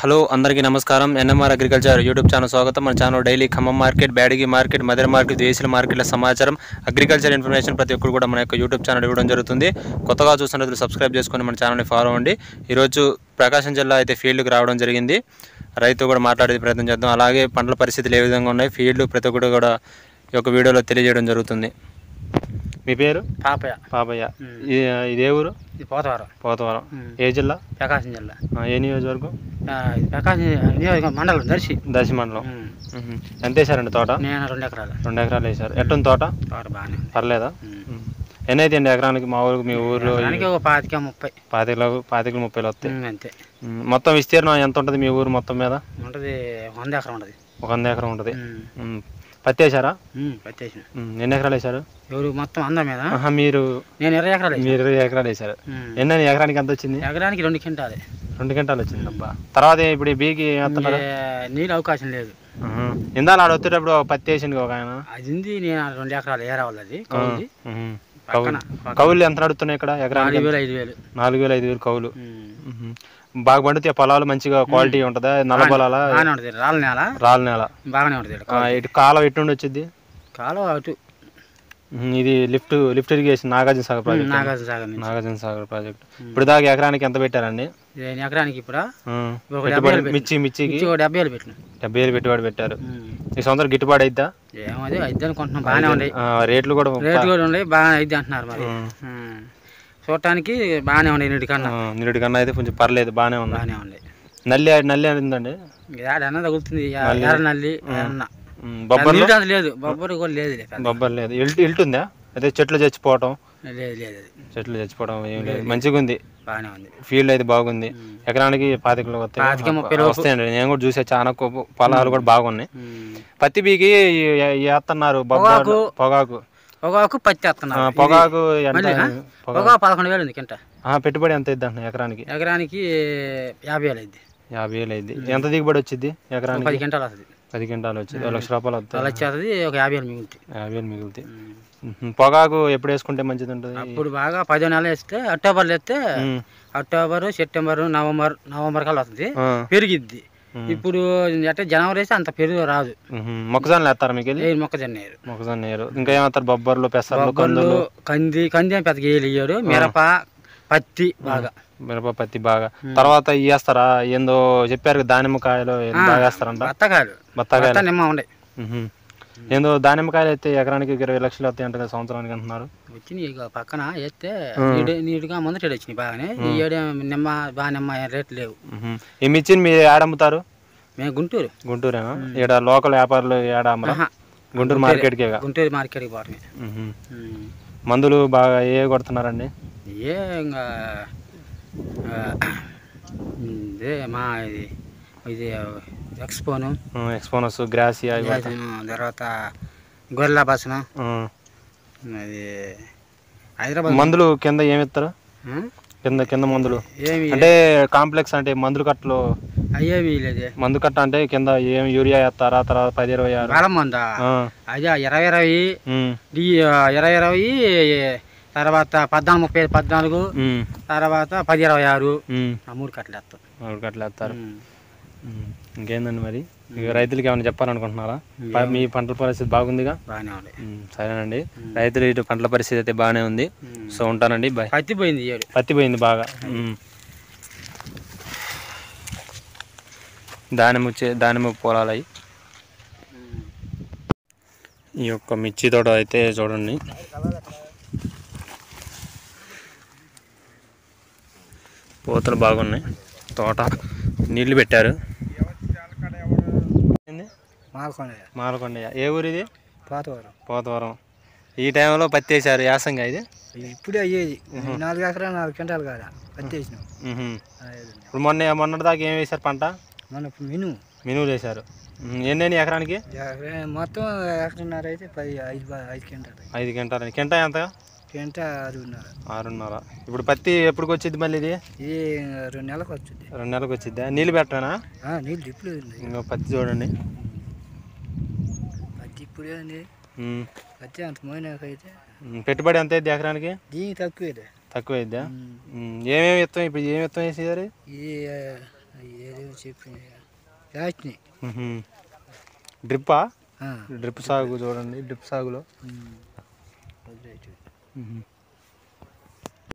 Hello అందరికీ నమస్కారం. NMR agriculture YouTube channel స్వాగతం. మన channel daily Khammam market, Byadgi market, mother market, దేశీయ మార్కెట్ల సమాచారం, అగ్రికల్చర్ ఇన్ఫర్మేషన్ ప్రతి ఒక్కరు కూడా మన యొక్క యూట్యూబ్ ఛానల్ ఇవ్వడం జరుగుతుంది. కొత్తగా చూస్తున్నట్లు సబ్స్క్రైబ్ చేసుకొని మన ఛానల్ని ఫాలో అవ్వండి. ఈరోజు ప్రకాశం జిల్లా అయితే ఫీల్డ్కి రావడం జరిగింది. రైతు కూడా మాట్లాడే ప్రయత్నం చేద్దాం. అలాగే పంటల పరిస్థితులు ఏ విధంగా ఉన్నాయి, ఫీల్డ్ ప్రతి ఒక్కరు కూడా ఈ యొక్క వీడియోలో తెలియజేయడం జరుగుతుంది. మీ పేరు? పాపయ్య. ఇదే ఊరు? పోతవరం. ఏ జిల్లా? ప్రకాశం జిల్లా. ఏ నియోజకవర్గం? ప్రకాశం మండలం దర్శి మండలం. ఎంత వేసారండి తోట? నేను 2 ఎకరాలు. 2 ఎకరాలు వేసారు. ఎట్టుంది తోట? బాగానే పర్లేదా? ఎన్ని అయితే అండి ఎకరానికి మా ఊరికి? మీ ఊరు 25-30 వస్తాయి అంతే. మొత్తం విస్తీర్ణం ఎంత ఉంటుంది మీ ఊరు మొత్తం మీద? ఉంటుంది 100 ఎకరం ఉంటుంది. 100 ఎకరం ఉంటుంది. పత్తి వేసారా? పత్తి వేసిన. ఎన్ని ఎకరాలు వేసారు? ఎవరు మొత్తం అందరి మీద? మీరు? నేను 20 ఎకరాలు. మీరు 20 ఎకరాలు వేసారు. ఎన్ని ఎకరానికి ఎంత వచ్చింది? ఎకరానికి 2 క్వింటాలు. 2 క్వింటాలు వచ్చింది అబ్బా. తర్వాత ఇప్పుడు బీకి నీళ్ళు అవకాశం లేదు. ఇందాక ఆడ వచ్చేటప్పుడు పత్తి వేసింది ఒక ఆయన. అది నేను 2 ఎకరాలు ఏరా వాళ్ళది. కౌలు ఎంత నడుతున్నాయి ఇక్కడ? ఎకరానికి 4,000-5,000 కౌలు. బాగా పండితే పొలాలు మంచిగా క్వాలిటీ ఉంటుందా? నల్ల పొలాల? రాళ్ళ నేల బాగానే ఉంటుంది. ఇటు కాలం ఎట్టుండి వచ్చింది? కాలం అటు. ఇది lift irrigation Nagarjuna Sagar project. ఇప్పుడు దాకా ఎకరానికి ఎంత పెట్టారండి? ఎకరానికి ఇప్పుడు మిర్చికి 70,000 పెట్టిన. 70,000 పెట్టుబడి పెట్టారు. ఈ సంవత్సరం గిట్టుబాటు అయిద్దా? ఏమది అయిద్ది అనుకుంటున్నాం. బాగానే ఉన్నాయి. రేట్లు కూడా ఉన్నాయి. బాగా అయిద్ది అంటున్నారు. మరి చూడటానికి బాగానే ఉన్నాయి. నిరుడికన్నా అయితే కొంచెం పర్లేదు, బాగానే ఉంది. నల్లి ఉందండి? ఏడన్నా తగులుతుంది. ఎర్ర నల్లి బొబ్బర్ లేదు. బొబ్బరు కూడా లేదు. బొబ్బర్ లేదు. ఇల్టుందా? అదే చెట్లు చచ్చిపోవటం? లేదు. చెట్లు చచ్చిపోవడం ఏం లేదు. మంచిగా ఉంది. బాగానే ఉంది. ఫీల్డ్ అయితే బాగుంది. ఎకరానికి 25 వస్తాయండి. నేను కూడా చూసా. చాలా పొలాలు కూడా బాగున్నాయి. పత్తి బీకి వేస్తున్నారు. పొగాకు పత్తి వేస్తున్నారు. పొగాకు 11,000 ఉంది కింట. పెట్టుబడి ఎంత అయింది అంటున్నా ఎకరానికి? ఎకరానికి 50,000 అయింది. 50,000 అయింది. ఎంత దిగుబడి వచ్చింది ఎకరానికి? 10 క్వింటాలు వస్తుంది. 10 క్వింటాలు వచ్చింది. 1 లక్ష రూపాయలు వస్తుంది. ఒక 50,000 మిగులుతాయి. 50,000 మిగులుతాయి. పొగాకు ఎప్పుడు వేసుకుంటే మంచిది ఉంటుంది? అప్పుడు బాగా 10 నెలలు వేస్తే అక్టోబర్లో వేస్తే అక్టోబర్, సెప్టెంబర్, నవంబర్ కల్లా వస్తుంది. పెరిగిద్ది. ఇప్పుడు అంటే జనవరి వేస్తే అంత పెరుగు రాదు. మొక్కజొన్నలు వేస్తారా మీకు? మొక్కజొన్న వేరు. ఇంకా ఏమంటారు? బొబ్బర్లు, పెసర్లు, కంది పెద్దగా వేయలేడు. మిరప, పత్తి బాగా. మిరప, పత్తి బాగా. తర్వాత వేస్తారా? ఏందో చెప్పారు దానిమ్మకాయలు బాగా వేస్తారంట. బత్తాకాయలు నిమ్మ ఉండే. ఏందో దానిమ్మకాయలు అయితే ఎకరానికి 20 లక్షలు వస్తాయి అంటే సంవత్సరానికి అంటున్నారు. వచ్చినాయి. ఇక పక్కన వేస్తే నీట్గా ముందట వచ్చినాయి బాగానే. ఈ ఏడు నిమ్మ రేట్లు లేవు. ఈ మిర్చిని మీరు ఏడమ్ముతారు? మేము గుంటూరేనా? ఇక్కడ లోకల్ వ్యాపారులు ఏడ అమ్మరా? గుంటూరు మార్కెట్కే? గుంటూరు మార్కెట్కి పోవటమే. మందులు బాగా ఏ కొడుతున్నారండి? ఇంకా ఇది ఎక్స్పోనస్, గ్రాసియా, తర్వాత గొర్రెల బసన, అది హైదరాబాద్. మందులు కింద ఏమి ఇస్తారు? కింద మందులు అంటే కాంప్లెక్స్ అంటే మందులు కట్టలు అయ్యేవి లేదు. మందు కట్ట అంటే కింద ఏమి యూరియా వేస్తారా? తర్వాత 10-26 మందా? అదే 20-20, తర్వాత 14-30-14, తర్వాత 10-26 3 కట్టలు వేస్తారు. 3 కట్టలు వేస్తారు. ఇంకేందండి మరి? రైతులకి ఏమైనా చెప్పాలనుకుంటున్నారా? మీ పంటల పరిస్థితి బాగుందిగా? బాగానే ఉంది. సరేనండి. రైతులు ఇటు పంటల పరిస్థితి అయితే బాగానే ఉంది. సో ఉంటానండి. బాయ్. పత్తి పోయింది బాగా. దానిమ్మ పొలాలు అవి. ఈ యొక్క మిర్చి తోట అయితే చూడండి. పూతలు బాగున్నాయి. తోట నీళ్లు పెట్టారు. మాలకొండ. ఏ ఊరు ఇది? పోతవరం. ఈ టైంలో పత్తి వేసారు యాసంగా? ఇది ఇప్పుడే అయ్యేది. 4 ఎకరాలు 4 క్వింటాలు కాదా పత్తి వేసినాం. ఇప్పుడు మొన్నటి దాకా ఏం వేసారు పంట? మినువులు వేసారు. ఎన్ని ఎకరానికి? మొత్తం 1.5 ఎకరం అయితే 5 క్వింటాలు. 5 క్వింటాలు. కింట ఎంత? కింట 6.5. ఇప్పుడు పత్తి ఎప్పటికి వచ్చింది మళ్ళీ? ఇది 2 నెలలకు వచ్చింది. 2 నెలలకు వచ్చిద్దా? నీళ్ళు పెట్టానా? నీళ్ళు ఇప్పుడు ఇంకా పత్తి చూడండి. పత్తి ఇప్పుడే ఉంది. పత్తి అంత మోయినాకైతే పెట్టుబడి ఎంత అయింది ఎకరానికి? దీనికి తక్కువ అయిద్దా? ఏమేమి ఇస్తాం? ఇప్పుడు ఏమి ఇస్తాం వేసేదారు? ఇది ఏదో చెప్పిన యాచ్ని డ్రిప్పా డ్రిప్ సాగు చూడండి డ్రిప్ సాగులో